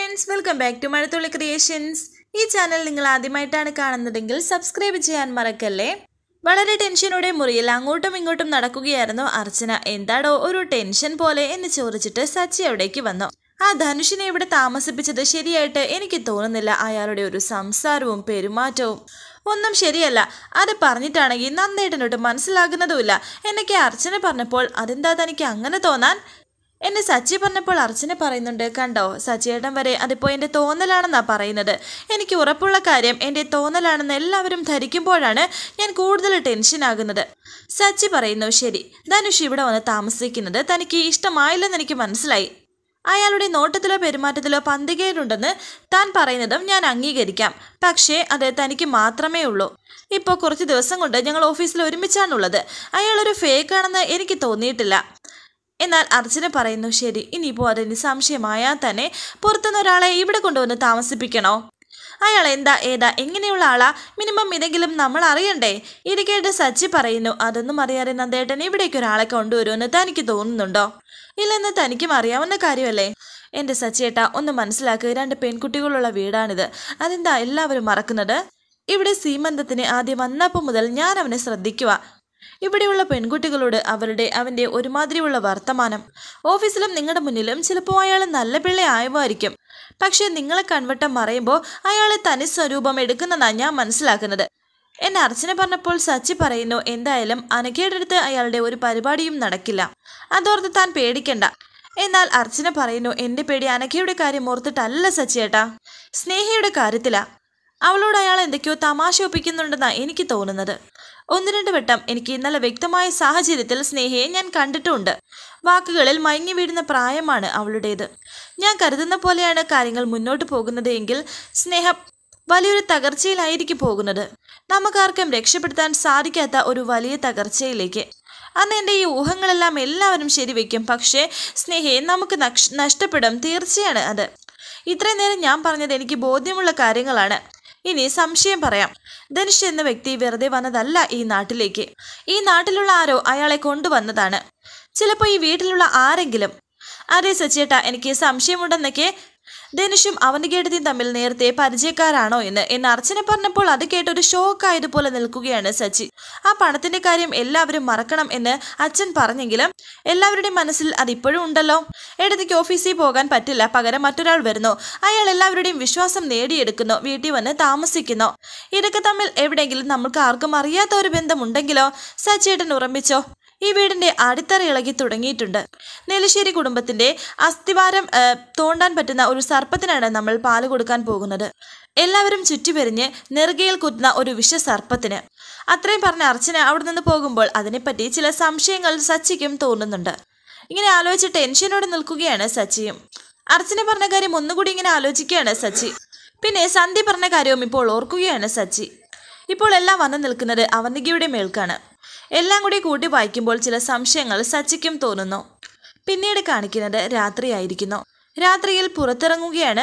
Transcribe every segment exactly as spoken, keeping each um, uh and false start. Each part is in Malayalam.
Friends, welcome back to Mazhathulli creations. ഈ ചാനൽ നിങ്ങൾ ആദ്യമായിട്ടാണ് കാണുന്നതെങ്കിൽ സബ്സ്ക്രൈബ് ചെയ്യാൻ മറക്കല്ലേ. വളരെ ടെൻഷനോടെ മുറിയിൽ അങ്ങോട്ടും ഇങ്ങോട്ടും നടക്കുകയായിരുന്നു അർച്ചന. എന്താടോ ഒരു ടെൻഷൻ പോലെ എന്ന് ചോദിച്ചിട്ട് സച്ചി അവിടേക്ക് വന്നു. ആ ധനുഷിനെ ഇവിടെ താമസിപ്പിച്ചത് ശരിയായിട്ട് എനിക്ക് തോന്നുന്നില്ല. അയാളുടെ ഒരു സംസാരവും പെരുമാറ്റവും ഒന്നും ശരിയല്ല. അത് പറഞ്ഞിട്ടാണെങ്കിൽ നന്നായിട്ടൊട്ട് മനസ്സിലാകുന്നതുമില്ല എന്നൊക്കെ അർച്ചന പറഞ്ഞപ്പോൾ അതെന്താ തനിക്ക് അങ്ങനെ തോന്നാൻ എന്നെ സച്ചി പറഞ്ഞപ്പോൾ അർച്ചന പറയുന്നുണ്ട്. കണ്ടോ, സച്ചിയേട്ടൻ വരെ അതിപ്പോൾ എൻ്റെ തോന്നലാണെന്നാണ് പറയുന്നത്. എനിക്ക് ഉറപ്പുള്ള കാര്യം എൻ്റെ തോന്നലാണെന്ന് എല്ലാവരും ധരിക്കുമ്പോഴാണ് ഞാൻ കൂടുതൽ ടെൻഷനാകുന്നത്. സച്ചി പറയുന്നു, ശരി, ധനുഷ് ഇവിടെ വന്ന് താമസിക്കുന്നത് തനിക്ക് ഇഷ്ടമായില്ലെന്ന് എനിക്ക് മനസ്സിലായി. അയാളുടെ നോട്ടത്തിലോ പെരുമാറ്റത്തിലോ പന്തികേടുണ്ടെന്ന് താൻ പറയുന്നതും ഞാൻ അംഗീകരിക്കാം. പക്ഷേ അത് തനിക്ക് മാത്രമേ ഉള്ളൂ. ഇപ്പോൾ കുറച്ച് ദിവസം കൊണ്ട് ഞങ്ങൾ ഓഫീസിൽ ഒരുമിച്ചാണുള്ളത്. അയാളൊരു ഫേക്കാണെന്ന് എനിക്ക് തോന്നിയിട്ടില്ല. എന്നാൽ അർച്ചന പറയുന്നു, ശരി, ഇനിയിപ്പോൾ അതിന് സംശയമായാൽ തന്നെ പുറത്തുനിന്ന് ഒരാളെ ഇവിടെ കൊണ്ടുവന്ന് താമസിപ്പിക്കണോ? അയാൾ എന്താ ഏതാ എങ്ങനെയുള്ള ആളാ മിനിമം ഇതെങ്കിലും നമ്മൾ അറിയണ്ടേ? ഇത് കേട്ട് സച്ചി പറയുന്നു, അതൊന്നും അറിയാതെ നന്ദേട്ടൻ ഇവിടേക്ക് ഒരാളെ കൊണ്ടുവരുമെന്ന് തനിക്ക് തോന്നുന്നുണ്ടോ? ഇല്ലെന്ന് തനിക്കും അറിയാവുന്ന കാര്യമല്ലേ. എൻ്റെ സച്ചിയേട്ടാ, ഒന്ന് മനസ്സിലാക്കുക, രണ്ട് പെൺകുട്ടികളുള്ള വീടാണിത്. അതെന്താ എല്ലാവരും മറക്കുന്നത്? ഇവിടെ സീമന്തത്തിന് ആദ്യം വന്നപ്പോൾ മുതൽ ഞാൻ അവനെ ശ്രദ്ധിക്കുക. ഇവിടെയുള്ള പെൺകുട്ടികളോട് അവരുടെ അവൻ്റെ ഒരുമാതിരിയുള്ള വർത്തമാനം. ഓഫീസിലും നിങ്ങളുടെ മുന്നിലും ചിലപ്പോൾ അയാൾ നല്ല പിള്ളേ ആയുമായിരിക്കും. പക്ഷേ നിങ്ങളെ കൺവട്ടം മറയുമ്പോൾ അയാളെ തനി സ്വരൂപം എടുക്കുന്നതാണ് ഞാൻ മനസ്സിലാക്കുന്നത് എന്നെ അർച്ചന പറഞ്ഞപ്പോൾ സച്ചി പറയുന്നു, എന്തായാലും അനഘയുടെ അടുത്ത് അയാളുടെ ഒരു പരിപാടിയും നടക്കില്ല. അതോർത്ത് താൻ പേടിക്കണ്ട. എന്നാൽ അർച്ചന പറയുന്നു, എൻ്റെ പേടി അനഘയുടെ കാര്യം ഓർത്തിട്ടല്ല സച്ചിയേട്ടാ, സ്നേഹയുടെ കാര്യത്തിലാ. അവളോട് അയാൾ എന്തൊക്കെയോ തമാശ ഒപ്പിക്കുന്നുണ്ടെന്നാണ് എനിക്ക് തോന്നുന്നത്. ഒന്ന് രണ്ട് വട്ടം എനിക്ക് ഇന്നലെ വ്യക്തമായ സാഹചര്യത്തിൽ സ്നേഹയെ ഞാൻ കണ്ടിട്ടുമുണ്ട്. വാക്കുകളിൽ മയങ്ങി വീഴുന്ന പ്രായമാണ് അവളുടേത്. ഞാൻ കരുതുന്ന പോലെയാണ് കാര്യങ്ങൾ മുന്നോട്ട് പോകുന്നത് എങ്കിൽ സ്നേഹ വലിയൊരു തകർച്ചയിലായിരിക്കും പോകുന്നത്. നമുക്കാർക്കും രക്ഷപ്പെടുത്താൻ സാധിക്കാത്ത ഒരു വലിയ തകർച്ചയിലേക്ക്. അന്ന് എൻ്റെ ഈ ഊഹങ്ങളെല്ലാം എല്ലാവരും ശരിവെക്കും. പക്ഷേ സ്നേഹയെ നമുക്ക് നഷ്ടപ്പെടും, തീർച്ചയാണ് അത്. ഇത്രയും നേരം ഞാൻ പറഞ്ഞത് എനിക്ക് ബോധ്യമുള്ള കാര്യങ്ങളാണ്. ഇനി സംശയം പറയാം. ധനുഷ് എന്ന വ്യക്തി വെറുതെ വന്നതല്ല ഈ നാട്ടിലേക്ക്. ഈ നാട്ടിലുള്ള ആരോ അയാളെ കൊണ്ടുവന്നതാണ്. ചിലപ്പോൾ ഈ വീട്ടിലുള്ള ആരെങ്കിലും. അതെ സച്ചിയേട്ടാ, എനിക്ക് സംശയമുണ്ടെന്നൊക്കെ. ധനുഷും അവന്തികേട്ടത്തിയും തമ്മിൽ നേരത്തെ പരിചയക്കാരാണോ എന്ന് എന്ന് അർച്ചന പറഞ്ഞപ്പോൾ അത് കേട്ടൊരു ഷോക്കായതുപോലെ നിൽക്കുകയാണ് സച്ചി. ആ പണത്തിന്റെ കാര്യം എല്ലാവരും മറക്കണം എന്ന് അച്ഛൻ പറഞ്ഞെങ്കിലും എല്ലാവരുടെയും മനസ്സിൽ അതിപ്പോഴും ഉണ്ടല്ലോ. ഇടത്തേക്ക് ഓഫീസിൽ പോകാൻ പറ്റില്ല, പകരം മറ്റൊരാൾ വരുന്നു. അയാൾ എല്ലാവരുടെയും വിശ്വാസം നേടിയെടുക്കുന്നു, വീട്ടിൽ വന്ന് താമസിക്കുന്നു. ഇതൊക്കെ തമ്മിൽ എവിടെയെങ്കിലും നമുക്ക് ആർക്കും അറിയാത്ത ഒരു ബന്ധമുണ്ടെങ്കിലോ? സച്ചിയേട്ടൻ ഉറപ്പിച്ചോ, ഈ വീടിന്റെ അടിത്തറ ഇളകി തുടങ്ങിയിട്ടുണ്ട്. നെല്ലിശ്ശേരി കുടുംബത്തിന്റെ അസ്ഥിവാരം തോണ്ടാൻ പറ്റുന്ന ഒരു സർപ്പത്തിനാണ് നമ്മൾ പാല് കൊടുക്കാൻ പോകുന്നത്. എല്ലാവരും ചുറ്റിവരിഞ്ഞ് നെറുകയിൽ കുത്തുന്ന ഒരു വിഷസർപ്പത്തിന്. അത്രയും പറഞ്ഞ അർച്ചന അവിടെ നിന്ന് പോകുമ്പോൾ അതിനെപ്പറ്റി ചില സംശയങ്ങൾ സച്ചിക്കും തോന്നുന്നുണ്ട്. ഇങ്ങനെ ആലോചിച്ച് ടെൻഷനോടെ നിൽക്കുകയാണ് സച്ചിയും. അർച്ചന പറഞ്ഞ കാര്യം ഒന്നുകൂടി ഇങ്ങനെ ആലോചിക്കുകയാണ് സച്ചി. പിന്നെ സന്ധ്യ പറഞ്ഞ കാര്യവും ഇപ്പോൾ ഓർക്കുകയാണ് സച്ചി. ഇപ്പോൾ എല്ലാം വന്നു നിൽക്കുന്നത് അവന്തികയുടെ മേൽക്കാണ്. എല്ലാം കൂടി കൂട്ടി വായിക്കുമ്പോൾ ചില സംശയങ്ങൾ സച്ചിക്കും തോന്നുന്നു. പിന്നീട് കാണിക്കുന്നത് രാത്രിയായിരിക്കുന്നു. രാത്രിയിൽ പുറത്തിറങ്ങുകയാണ്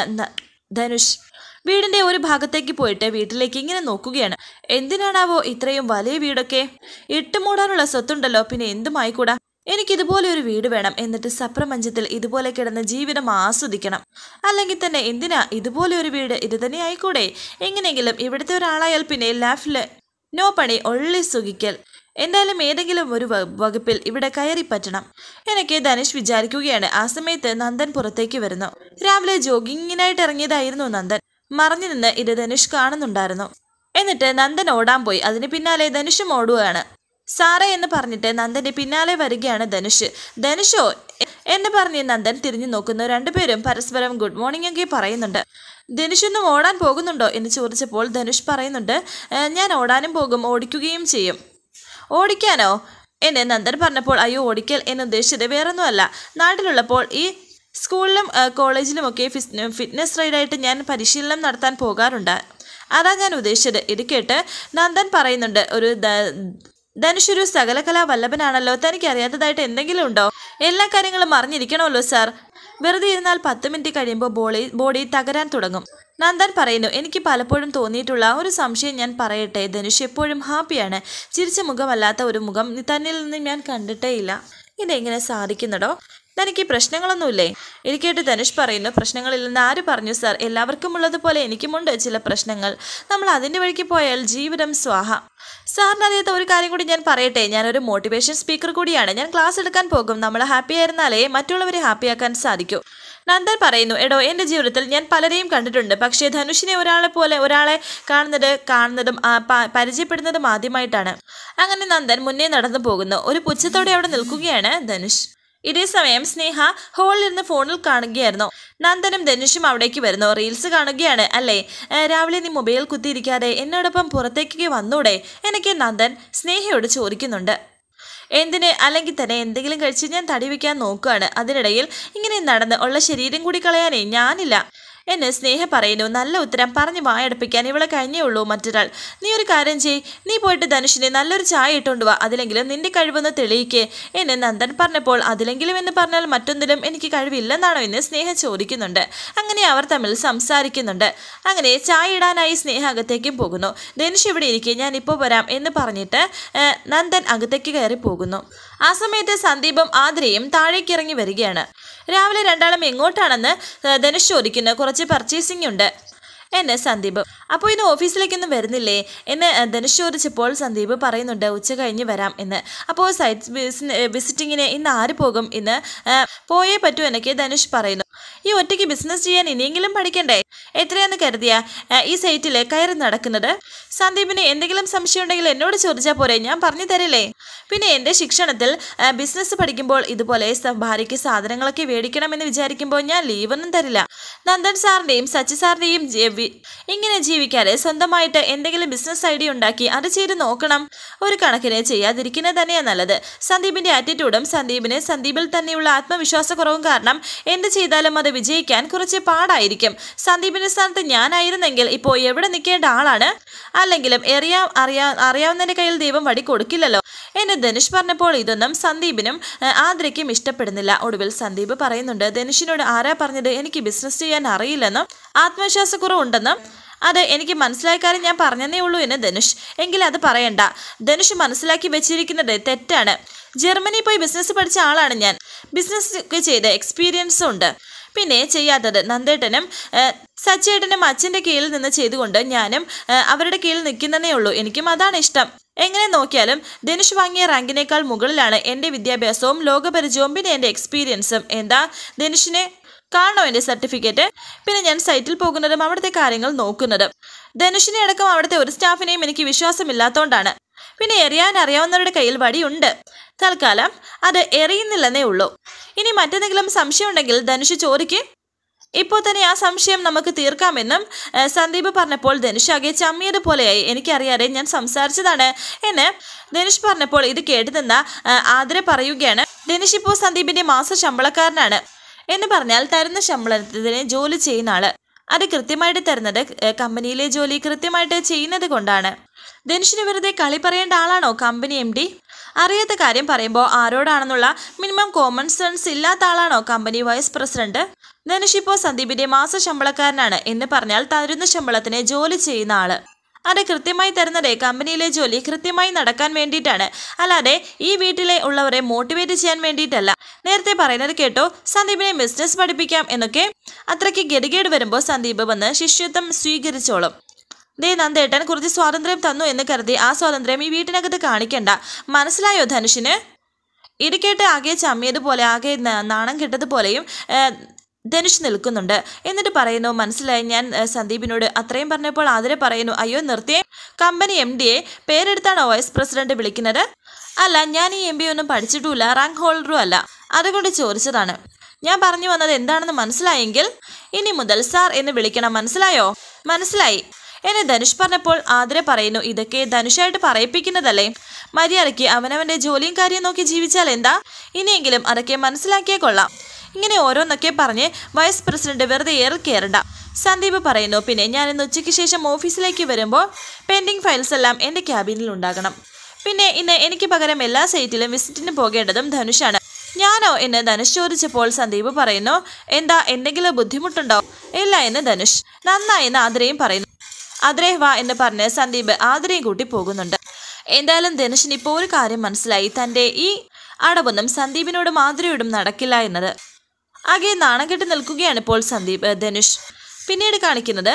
ധനുഷ്. വീടിന്റെ ഒരു ഭാഗത്തേക്ക് പോയിട്ട് വീട്ടിലേക്ക് ഇങ്ങനെ നോക്കുകയാണ്. എന്തിനാണാവോ ഇത്രയും വലിയ വീടൊക്കെ? ഇട്ടുമൂടാനുള്ള സ്വത്തുണ്ടല്ലോ, പിന്നെ എന്തുമായിക്കൂടാ. എനിക്കിതുപോലെ ഒരു വീട് വേണം. എന്നിട്ട് സപ്രപഞ്ചത്തിൽ ഇതുപോലെ കിടന്ന് ജീവിതം ആസ്വദിക്കണം. അല്ലെങ്കിൽ തന്നെ എന്തിനാ ഇതുപോലെ ഒരു വീട്? ഇത് തന്നെ ആയിക്കൂടെ? എങ്ങനെയെങ്കിലും ഇവിടുത്തെ ഒരാളായാൽ പിന്നെ ലൈഫില് നോ പണി, ഒള്ളി സുഖിക്കൽ. എന്തായാലും ഏതെങ്കിലും ഒരു വകുപ്പിൽ ഇവിടെ കയറി പറ്റണം എനിക്ക് ധനുഷ് വിചാരിക്കുകയാണ്. ആ സമയത്ത് നന്ദൻ പുറത്തേക്ക് വരുന്നു. രാവിലെ ജോഗിങ്ങിനായിട്ട് ഇറങ്ങിയതായിരുന്നു നന്ദൻ. മറഞ്ഞു നിന്ന് ഇത് ധനുഷ് കാണുന്നുണ്ടായിരുന്നു. എന്നിട്ട് നന്ദൻ ഓടാൻ പോയി. അതിന് പിന്നാലെ ധനുഷും ഓടുകയാണ്. സാറേ എന്ന് പറഞ്ഞിട്ട് നന്ദന്റെ പിന്നാലെ വരികയാണ് ധനുഷ്. ധനുഷോ എന്ന് പറഞ്ഞ് നന്ദൻ തിരിഞ്ഞു നോക്കുന്നു. രണ്ടുപേരും പരസ്പരം ഗുഡ് മോർണിംഗ് ഒക്കെ പറയുന്നുണ്ട്. ധനുഷൊന്നും ഓടാൻ പോകുന്നുണ്ടോ എന്ന് ചോദിച്ചപ്പോൾ ധനുഷ് പറയുന്നുണ്ട്, ഞാൻ ഓടാനും പോകും, ഓടിക്കുകയും ചെയ്യും. ഓടിക്കാനോ എന്ന് നന്ദൻ പറഞ്ഞപ്പോൾ, അയ്യോ ഓടിക്കൽ എന്ന് ഉദ്ദേശിച്ചത് വേറൊന്നുമല്ല. നാട്ടിലുള്ളപ്പോൾ ഈ സ്കൂളിലും കോളേജിലുമൊക്കെ ഫിറ്റ്നസ് റൈഡായിട്ട് ഞാൻ പരിശീലനം നടത്താൻ പോകാറുണ്ട്, അതാ ഞാൻ ഉദ്ദേശിച്ചത്. ഇത് കേട്ട് നന്ദൻ പറയുന്നുണ്ട്, ഒരു ധനുഷ് ഒരു സകലകലാ വല്ലഭനാണല്ലോ, തനിക്ക് അറിയാത്തതായിട്ട് എന്തെങ്കിലും ഉണ്ടോ? എല്ലാ കാര്യങ്ങളും അറിഞ്ഞിരിക്കണമല്ലോ സാർ. വെറുതെ ഇരുന്നാൽ പത്ത് മിനിറ്റ് കഴിയുമ്പോൾ ബോഡി ബോഡി തകരാൻ തുടങ്ങും. നന്ദൻ പറയുന്നു, എനിക്ക് പലപ്പോഴും തോന്നിയിട്ടുള്ള ഒരു സംശയം ഞാൻ പറയട്ടെ. ധനുഷ് എപ്പോഴും ഹാപ്പിയാണ്. ചിരിച്ച മുഖമല്ലാത്ത ഒരു മുഖം തന്നിൽ നിന്ന് ഞാൻ കണ്ടിട്ടേ ഇല്ല. ഇതെങ്ങനെ സാധിക്കുന്നതോ? തനിക്ക് പ്രശ്നങ്ങളൊന്നുമില്ലേ? ഇത് കേട്ട് ധനുഷ് പറയുന്നു, പ്രശ്നങ്ങളില്ലെന്ന് ആര് പറഞ്ഞു സാർ? എല്ലാവർക്കും ഉള്ളതുപോലെ എനിക്കുമുണ്ട് ചില പ്രശ്നങ്ങൾ. നമ്മൾ അതിൻ്റെ വഴിക്ക് പോയാൽ ജീവിതം സ്വാഹ. സാറിനറിയാത്ത ഒരു കാര്യം കൂടി ഞാൻ പറയട്ടെ, ഞാനൊരു മോട്ടിവേഷൻ സ്പീക്കർ കൂടിയാണ്. ഞാൻ ക്ലാസ് എടുക്കാൻ പോകും. നമ്മൾ ഹാപ്പി ആയിരുന്നാലേ മറ്റുള്ളവരെ ഹാപ്പിയാക്കാൻ സാധിക്കൂ. നന്ദൻ പറയുന്നു, എടോ എൻ്റെ ജീവിതത്തിൽ ഞാൻ പലരെയും കണ്ടിട്ടുണ്ട്, പക്ഷേ ധനുഷിനെ ഒരാളെ പോലെ ഒരാളെ കാണുന്നത് കാണുന്നതും പരിചയപ്പെടുന്നതും ആദ്യമായിട്ടാണ്. അങ്ങനെ നന്ദൻ മുന്നേ നടന്നു പോകുന്നു. ഒരു പുച്ഛത്തോടെ അവിടെ നിൽക്കുകയാണ് ധനുഷ്. ഇതേ സമയം സ്നേഹ ഹോളിൽ ഇരുന്ന് ഫോണിൽ കാണുകയായിരുന്നു. നന്ദനും ധനുഷും അവിടേക്ക് വരുന്നു. റീൽസ് കാണുകയാണ് അല്ലേ? രാവിലെ നീ മൊബൈൽ കുത്തിയിരിക്കാതെ എന്നോടൊപ്പം പുറത്തേക്ക് വന്നൂടെ? എനിക്ക് നന്ദൻ സ്നേഹയോട് ചോദിക്കുന്നുണ്ട്. എന്തിന്? അല്ലെങ്കിൽ തന്നെ എന്തെങ്കിലും കഴിച്ച് ഞാൻ തടി വയ്ക്കാൻ നോക്കുകയാണ്. അതിനിടയിൽ ഇങ്ങനെ നടന്ന് ഉള്ള ശരീരം കൂടി കളയാനേ ഞാനില്ല എന്ന് സ്നേഹ പറയുന്നു. നല്ല ഉത്തരം പറഞ്ഞ് വായടപ്പിക്കാൻ ഇവളെ കഴിഞ്ഞേ ഉള്ളൂ മറ്റൊരാൾ. നീ ഒരു കാര്യം ചെയ്, നീ പോയിട്ട് ധനുഷിനെ നല്ലൊരു ചായ ഇട്ടുകൊണ്ട് വാ, അതിലെങ്കിലും നിന്റെ കഴിവൊന്ന് തെളിയിക്കേ എന്ന് നന്ദൻ പറഞ്ഞപ്പോൾ അതിലെങ്കിലും എന്ന് പറഞ്ഞാൽ മറ്റൊന്നിലും എനിക്ക് കഴിവില്ലെന്നാണോ എന്ന് സ്നേഹ ചോദിക്കുന്നുണ്ട്. അങ്ങനെ അവർ തമ്മിൽ സംസാരിക്കുന്നുണ്ട്. അങ്ങനെ ചായ ഇടാനായി സ്നേഹ അകത്തേക്കും പോകുന്നു. ധനുഷ് ഇവിടെ ഇരിക്കെ, ഞാൻ ഇപ്പോൾ വരാം എന്ന് പറഞ്ഞിട്ട് നന്ദൻ അകത്തേക്ക് കയറി പോകുന്നു. ആ സമയത്ത് സന്ദീപും ആതിരയും താഴേക്ക് ഇറങ്ങി വരികയാണ്. രാവിലെ രണ്ടാളും എങ്ങോട്ടാണെന്ന് ധനുഷ് ചോദിക്കുന്നു. കുറച്ച് പർച്ചേസിംഗ് ഉണ്ട് എന്നെ സന്ദീപ്. അപ്പോൾ ഇന്ന് ഓഫീസിലേക്കൊന്നും വരുന്നില്ലേ എന്ന് ധനുഷ് ചോദിച്ചപ്പോൾ സന്ദീപ് പറയുന്നുണ്ട്, ഉച്ച കഴിഞ്ഞ് വരാം എന്ന്. അപ്പോൾ സൈറ്റ് വിസിറ്റിങ്ങിന് ഇന്ന് ആര് പോകും? ഇന്ന് പോയേ പറ്റൂ എന്നൊക്കെ ധനുഷ് പറയുന്നു. ഈ ഒറ്റയ്ക്ക് ബിസിനസ് ചെയ്യാൻ ഇനിയെങ്കിലും പഠിക്കണ്ടേ? എത്രയാന്ന് കരുതിയ ഈ സൈറ്റിൽ കയറി നടക്കുന്നത്? സന്ദീപിന് എന്തെങ്കിലും സംശയം ഉണ്ടെങ്കിൽ എന്നോട് ചോദിച്ചാൽ പോരെ, ഞാൻ പറഞ്ഞു തരില്ലേ? പിന്നെ എൻ്റെ ശിക്ഷണത്തിൽ ബിസിനസ് പഠിക്കുമ്പോൾ ഇതുപോലെ ഭാര്യയ്ക്ക് സാധനങ്ങളൊക്കെ മേടിക്കണമെന്ന് വിചാരിക്കുമ്പോൾ ഞാൻ ലീവൊന്നും തരില്ല. നന്ദൻ സാറിൻ്റെയും സച്ചി സാറിൻ്റെയും ഇങ്ങനെ ജീവിക്കാതെ സ്വന്തമായിട്ട് എന്തെങ്കിലും ബിസിനസ് ഐഡിയ ഉണ്ടാക്കി അത് ചെയ്ത് നോക്കണം. ഒരു കണക്കിന് ചെയ്യാതിരിക്കുന്നത് തന്നെയാണ് നല്ലത്. സന്ദീപിൻ്റെ ആറ്റിറ്റ്യൂഡും സന്ദീപിന് സന്ദീപിൽ തന്നെയുള്ള ആത്മവിശ്വാസക്കുറവും കാരണം എന്ത് ചെയ്താലും അത് വിജയിക്കാൻ കുറച്ച് പാടായിരിക്കും. സന്ദീപിൻ്റെ സ്ഥാനത്ത് ഞാനായിരുന്നെങ്കിൽ ഇപ്പോൾ എവിടെ നിൽക്കേണ്ട ആളാണ്. അല്ലെങ്കിലും അറിയാ അറിയാ അറിയാവുന്നതിൻ്റെ കയ്യിൽ ദൈവം വടി കൊടുക്കില്ലല്ലോ എന്ന് ധനുഷ് പറഞ്ഞപ്പോൾ ഇതൊന്നും സന്ദീപിനും ആതിരയ്ക്കും ഇഷ്ടപ്പെടുന്നില്ല. ഒടുവിൽ സന്ദീപ് പറയുന്നുണ്ട്, ധനുഷിനോട് ആരാ പറഞ്ഞത് എനിക്ക് ബിസിനസ് ചെയ്യാൻ അറിയില്ലെന്നും ആത്മവിശ്വാസക്കുറവുണ്ടെന്നും? അത് എനിക്ക് മനസ്സിലായ കാര്യം ഞാൻ പറഞ്ഞതേ ഉള്ളൂ എന്ന് ധനുഷ്. എങ്കിൽ അത് പറയണ്ട. ധനുഷ് മനസ്സിലാക്കി വെച്ചിരിക്കുന്നത് തെറ്റാണ്. ജർമ്മനി പോയി ബിസിനസ് പഠിച്ച ആളാണ് ഞാൻ. ബിസിനസ് ഒക്കെ ചെയ്ത് എക്സ്പീരിയൻസും ഉണ്ട്. പിന്നെ ചെയ്യാത്തത് നന്ദേട്ടനും സച്ചേട്ടനും അച്ഛൻ്റെ കീഴിൽ നിന്ന് ചെയ്തുകൊണ്ട് ഞാനും അവരുടെ കീഴിൽ നിൽക്കുന്നതേ ഉള്ളൂ. എനിക്കും അതാണ് ഇഷ്ടം. എങ്ങനെ നോക്കിയാലും ധനുഷ് വാങ്ങിയ റാങ്കിനേക്കാൾ മുകളിലാണ് എൻ്റെ വിദ്യാഭ്യാസവും ലോകപരിചയവും പിന്നെ എൻ്റെ എക്സ്പീരിയൻസും. എന്താ ധനുഷിനെ കാണണോ എൻ്റെ സർട്ടിഫിക്കറ്റ്? പിന്നെ ഞാൻ സൈറ്റിൽ പോകുന്നതും അവിടുത്തെ കാര്യങ്ങൾ നോക്കുന്നതും. ധനുഷിനെ അടക്കം അവിടുത്തെ ഒരു സ്റ്റാഫിനെയും എനിക്ക് വിശ്വാസമില്ലാത്തതുകൊണ്ടാണ്. പിന്നെ എറിയാൻ അറിയാവുന്നവരുടെ കയ്യിൽ വടിയുണ്ട്. തൽക്കാലം അത് എറിയുന്നില്ലെന്നേ ഉള്ളൂ. ഇനി മറ്റെന്തെങ്കിലും സംശയം ഉണ്ടെങ്കിൽ ധനുഷ് ചോദിക്ക്. ഇപ്പോൾ തന്നെ ആ സംശയം നമുക്ക് തീർക്കാമെന്നും സന്ദീപ് പറഞ്ഞപ്പോൾ ധനുഷ് ആകെ ചമ്മിയതുപോലെയായി. എനിക്കറിയാതെ ഞാൻ സംസാരിച്ചതാണ് എന്ന് ധനുഷ് പറഞ്ഞപ്പോൾ ഇത് കേട്ടു നിന്ന ആതിര പറയുകയാണ്, ധനുഷ് ഇപ്പോൾ സന്ദീപിൻ്റെ മാസ ശമ്പളക്കാരനാണ് എന്ന് പറഞ്ഞാൽ തരുന്ന ശമ്പളത്തിന് ജോലി ചെയ്യുന്ന ആള്. അത് കൃത്യമായിട്ട് തരുന്നത് കമ്പനിയിലെ ജോലി കൃത്യമായിട്ട് ചെയ്യുന്നത് കൊണ്ടാണ്. ധനുഷിന് വെറുതെ കളി പറയേണ്ട ആളാണോ കമ്പനി എം ഡി? അറിയാത്ത കാര്യം പറയുമ്പോൾ ആരോടാണെന്നുള്ള മിനിമം കോമൺ സെൻസ് ഇല്ലാത്ത ആളാണോ കമ്പനി വൈസ് പ്രസിഡന്റ്? ധനുഷ് ഇപ്പോൾ സന്ദീപിന്റെ മാസ ശമ്പളക്കാരനാണ് എന്ന് പറഞ്ഞാൽ തരുന്ന ശമ്പളത്തിന് ജോലി ചെയ്യുന്ന ആള്. അത് കൃത്യമായി തരുന്നത് കമ്പനിയിലെ ജോലി കൃത്യമായി നടക്കാൻ വേണ്ടിയിട്ടാണ്, അല്ലാതെ ഈ വീട്ടിലെ ഉള്ളവരെ മോട്ടിവേറ്റ് ചെയ്യാൻ വേണ്ടിയിട്ടല്ല. നേരത്തെ പറയുന്നത് കേട്ടോ, സന്ദീപിനെ ബിസിനസ് പഠിപ്പിക്കാം എന്നൊക്കെ. അത്രയ്ക്ക് ഗതികേട് വരുമ്പോൾ സന്ദീപ് വന്ന് ശിഷ്യത്വം സ്വീകരിച്ചോളും. ദേ നന്ദേട്ടൻ കുറച്ച് സ്വാതന്ത്ര്യം തന്നു എന്ന് കരുതി ആ സ്വാതന്ത്ര്യം ഈ വീട്ടിനകത്ത് കാണിക്കണ്ട. മനസ്സിലായോ ധനുഷിന്? ഇത് കേട്ട് ആകെ ചമ്മിയതുപോലെ ആകെ നാണം കെട്ടതുപോലെയും ധനുഷ് നിൽക്കുന്നുണ്ട്. എന്നിട്ട് പറയുന്നു, മനസ്സിലായി ഞാൻ സന്ദീപിനോട്. അത്രയും പറഞ്ഞപ്പോൾ ആതിര പറയുന്നു, അയ്യോ നിർത്തിയേ. കമ്പനി എം ഡിയെ പേരെടുത്താണോ വൈസ് പ്രസിഡന്റ് വിളിക്കുന്നത്? അല്ല, ഞാൻ ഈ എം ബി ഒന്നും പഠിച്ചിട്ടുമില്ല, റാങ്ക് ഹോൾഡറും അല്ല, അതുകൊണ്ട് ചോദിച്ചതാണ്. ഞാൻ പറഞ്ഞു വന്നത് എന്താണെന്ന് മനസ്സിലായെങ്കിൽ ഇനി മുതൽ സാർ എന്ന് വിളിക്കണം, മനസ്സിലായോ? മനസ്സിലായി എന്നെ ധനുഷ് പറഞ്ഞപ്പോൾ ആതിര പറയുന്നു, ഇതൊക്കെ ധനുഷായിട്ട് പറയിപ്പിക്കുന്നതല്ലേ? മര്യാദയ്ക്ക് അവനവൻ്റെ ജോലിയും കാര്യം നോക്കി ജീവിച്ചാൽ എന്താ? ഇനിയെങ്കിലും അതൊക്കെ മനസ്സിലാക്കിയേ കൊള്ളാം. ഇങ്ങനെ ഓരോന്നൊക്കെ പറഞ്ഞ് വൈസ് പ്രസിഡന്റ് വെറുതെ ഏറി കയറണ്ട. സന്ദീപ് പറയുന്നു, പിന്നെ ഞാൻ ഇന്ന് ഉച്ചയ്ക്ക് ശേഷം ഓഫീസിലേക്ക് വരുമ്പോൾ പെൻഡിങ് ഫയൽസ് എല്ലാം എൻ്റെ ക്യാബിനിൽ ഉണ്ടാകണം. പിന്നെ ഇന്ന് എനിക്ക് പകരം എല്ലാ സൈറ്റിലും വിസിറ്റിന് പോകേണ്ടതും ധനുഷാണ്. ഞാനോ എന്ന് ധനുഷ് ചോദിച്ചപ്പോൾ സന്ദീപ് പറയുന്നു, എന്താ എന്തെങ്കിലും ബുദ്ധിമുട്ടുണ്ടോ? ഇല്ല എന്ന് ധനുഷ്. നന്നായെന്ന് ആതിരയും പറയുന്നു. ആതിരേ വാ എന്ന് പറഞ്ഞ് സന്ദീപ് ആതിരയും കൂട്ടി പോകുന്നുണ്ട്. എന്തായാലും ധനുഷിന് ഇപ്പോൾ ഒരു കാര്യം മനസ്സിലായി. തൻ്റെ ഈ അടവൊന്നും സന്ദീപിനോടും മാധുരിയോടും നടക്കില്ല എന്നത്. ആകെ നാണം കെട്ട് നിൽക്കുകയാണ് ഇപ്പോൾ സന്ദീപ് ധനുഷ്. പിന്നീട് കാണിക്കുന്നത്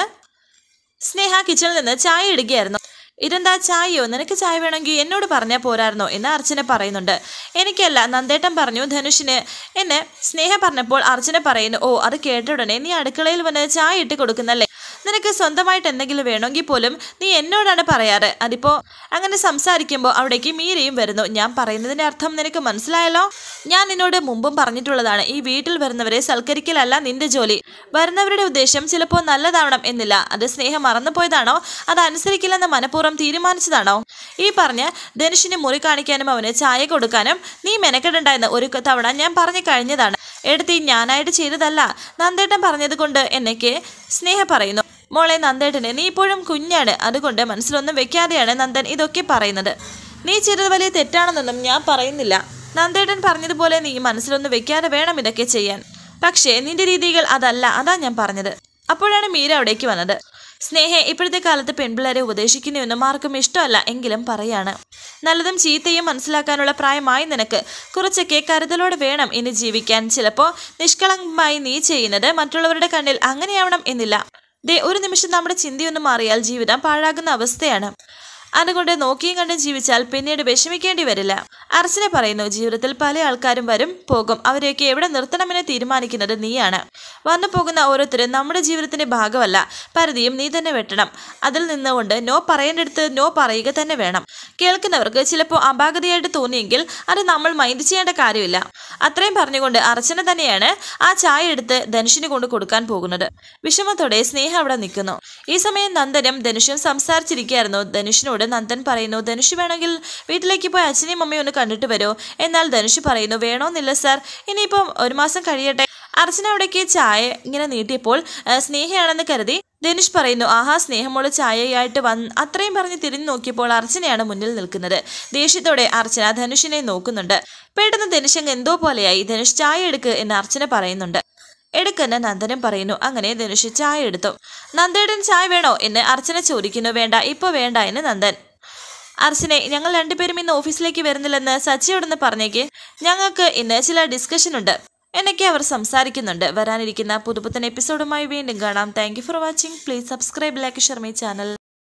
സ്നേഹ കിച്ചണിൽ നിന്ന് ചായ ഇടുകയായിരുന്നു. ഇതെന്താ ചായയോ? നിനക്ക് ചായ വേണമെങ്കിൽ എന്നോട് പറഞ്ഞാൽ പോരായിരുന്നോ എന്ന് അർച്ചന പറയുന്നുണ്ട്. എനിക്കല്ല, നന്ദേട്ടൻ പറഞ്ഞു ധനുഷിന് എന്നെ സ്നേഹ പറഞ്ഞപ്പോൾ അർച്ചന പറയുന്നു, ഓ അത് കേട്ട ഉടനെ നീ അടുക്കളയിൽ വന്ന് ചായ ഇട്ട് കൊടുക്കുന്നല്ലേ? നിനക്ക് സ്വന്തമായിട്ട് എന്തെങ്കിലും വേണമെങ്കിൽ പോലും നീ എന്നോടാണ് പറയാറ്. അതിപ്പോൾ അങ്ങനെ സംസാരിക്കുമ്പോൾ അവിടേക്ക് മീരയും വരുന്നു. ഞാൻ പറയുന്നതിൻ്റെ അർത്ഥം നിനക്ക് മനസ്സിലായല്ലോ? ഞാൻ നിന്നോട് മുമ്പും പറഞ്ഞിട്ടുള്ളതാണ്, ഈ വീട്ടിൽ വരുന്നവരെ സൽക്കരിക്കലല്ല നിന്റെ ജോലി. വരുന്നവരുടെ ഉദ്ദേശം ചിലപ്പോൾ നല്ലതാവണം എന്നില്ല. അത് സ്നേഹം മറന്നുപോയതാണോ അത് അനുസരിക്കില്ലെന്ന് മനഃപൂർവ്വം തീരുമാനിച്ചതാണോ? ഈ പറഞ്ഞ് ധനുഷിന് മുറി കാണിക്കാനും അവന് ചായ കൊടുക്കാനും നീ മെനക്കെടുണ്ടായെന്ന് ഒരു തവണ ഞാൻ പറഞ്ഞു കഴിഞ്ഞതാണ്. എടുത്തി ഞാനായിട്ട് ചെയ്തതല്ല, നന്ദേട്ടൻ പറഞ്ഞത് കൊണ്ട് എന്നേക്ക് സ്നേഹ പറയുന്നു. മോളെ നന്ദേട്ടന് നീ ഇപ്പോഴും കുഞ്ഞാണ്, അതുകൊണ്ട് മനസ്സിലൊന്നും വെക്കാതെയാണ് നന്ദൻ ഇതൊക്കെ പറയുന്നത്. നീ ചെയ്തത് വലിയ തെറ്റാണെന്നൊന്നും ഞാൻ പറയുന്നില്ല. നന്ദേട്ടൻ പറഞ്ഞതുപോലെ നീ മനസ്സിലൊന്നും വെക്കാതെ വേണം ഇതൊക്കെ ചെയ്യാൻ. പക്ഷേ നിന്റെ രീതികൾ അതല്ല, അതാ ഞാൻ പറഞ്ഞത്. അപ്പോഴാണ് മീര അവിടേക്ക് വന്നത്. സ്നേഹ ഇപ്പോഴത്തെ കാലത്ത് പെൺപിള്ളേരെ ഉപദേശിക്കുന്നുവെന്നും ആർക്കും ഇഷ്ടമല്ല, എങ്കിലും പറയാണ്. നല്ലതും ചീത്തയും മനസ്സിലാക്കാനുള്ള പ്രായമായി നിനക്ക്. കുറച്ചൊക്കെ കരുതലോടെ വേണം ഇനി ജീവിക്കാൻ. ചിലപ്പോൾ നിഷ്കളങ്കമായി നീ ചെയ്യുന്നത് മറ്റുള്ളവരുടെ കണ്ണിൽ അങ്ങനെയാവണം എന്നില്ല. ദേ ഒരു നിമിഷം നമ്മുടെ ചിന്തയൊന്നും മാറിയാൽ ജീവിതം പാഴാകുന്ന അവസ്ഥയാണ്. അതുകൊണ്ട് നോക്കിയും കണ്ടും ജീവിച്ചാൽ പിന്നീട് വിഷമിക്കേണ്ടി വരില്ല. അർച്ചന പറയുന്നു, ജീവിതത്തിൽ പല ആൾക്കാരും വരും പോകും, അവരെയൊക്കെ എവിടെ നിർത്തണമെന്ന് തീരുമാനിക്കുന്നത് നീയാണ്. വന്നു പോകുന്ന ഓരോരുത്തരും നമ്മുടെ ജീവിതത്തിന്റെ ഭാഗമല്ല. പരിധിയും നീ തന്നെ വെട്ടണം. അതിൽ നിന്നുകൊണ്ട് നോ പറയേണ്ടടുത്ത് നോ പറയുക തന്നെ വേണം. കേൾക്കുന്നവർക്ക് ചിലപ്പോൾ അപാകതയായിട്ട് തോന്നിയെങ്കിൽ അത് നമ്മൾ മൈൻഡ് ചെയ്യേണ്ട കാര്യമില്ല. അത്രയും പറഞ്ഞുകൊണ്ട് അർച്ചന തന്നെയാണ് ആ ചായ എടുത്ത് ധനുഷിന് കൊണ്ട് കൊടുക്കാൻ പോകുന്നത്. വിഷമത്തോടെ സ്നേഹ അവിടെ നിൽക്കുന്നു. ഈ സമയം നന്ദനും ധനുഷും സംസാരിച്ചിരിക്കുകയായിരുന്നു. ധനുഷിനോട് നന്ദൻ പറയുന്നു, ധനുഷ് വേണമെങ്കിൽ വീട്ടിലേക്ക് പോയി അച്ഛനെയും അമ്മയും ഒന്ന് കണ്ടിട്ട് വരുമോ? എന്നാൽ ധനുഷ് പറയുന്നു, വേണമെന്നില്ല സാർ, ഇനിയിപ്പം ഒരു മാസം കഴിയട്ടെ. അർച്ചന അവിടേക്ക് ചായ ഇങ്ങനെ നീട്ടിയപ്പോൾ സ്നേഹയാണെന്ന് കരുതി ധനുഷ് പറയുന്നു, ആഹാ സ്നേഹമോള് ചായയായിട്ട് വന്ന് അത്രയും പറഞ്ഞ് തിരിഞ്ഞു നോക്കിയപ്പോൾ അർച്ചനയാണ് മുന്നിൽ നിൽക്കുന്നത്. ദേഷ്യത്തോടെ അർച്ചന ധനുഷിനെ നോക്കുന്നുണ്ട്. പെട്ടെന്ന് ധനുഷ് എന്തോ പോലെയായി. ധനുഷ് ചായ എടുക്ക് എന്ന് അർച്ചന പറയുന്നുണ്ട്. എടുക്കെന്ന് നന്ദനും പറയുന്നു. അങ്ങനെ ധനുഷ് ചായ എടുത്തു. നന്ദേടൻ ചായ വേണോ എന്ന് അർച്ചന ചോദിക്കുന്നു. വേണ്ട, ഇപ്പോൾ വേണ്ട എന്ന് നന്ദൻ. അർച്ചനെ, ഞങ്ങൾ രണ്ടുപേരും ഇന്ന് ഓഫീസിലേക്ക് വരുന്നില്ലെന്ന് സച്ചിയോടൊന്ന് പറഞ്ഞേക്ക്. ഞങ്ങൾക്ക് ഇന്ന് ചില ഡിസ്കഷൻ ഉണ്ട് എന്നൊക്കെ അവർ സംസാരിക്കുന്നുണ്ട്. വരാനിരിക്കുന്ന പുതുപുത്തൻ എപ്പിസോഡുമായി വീണ്ടും കാണാം. Thank you for watching. Please subscribe, like, share my channel.